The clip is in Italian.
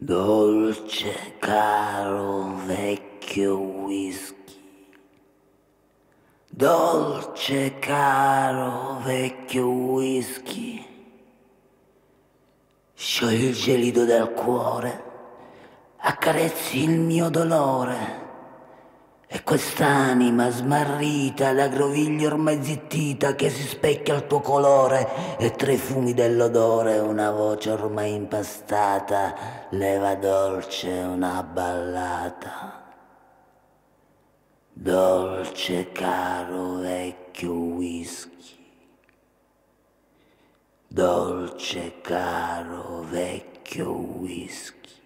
Dolce caro vecchio whisky, dolce caro vecchio whisky, sciogli il gelido del cuore, accarezzi il mio dolore e quest'anima smarrita da groviglio ormai zittita che si specchia al tuo colore e tra i fumi dell'odore una voce ormai impastata leva dolce una ballata. Dolce caro vecchio whisky, dolce caro vecchio whisky.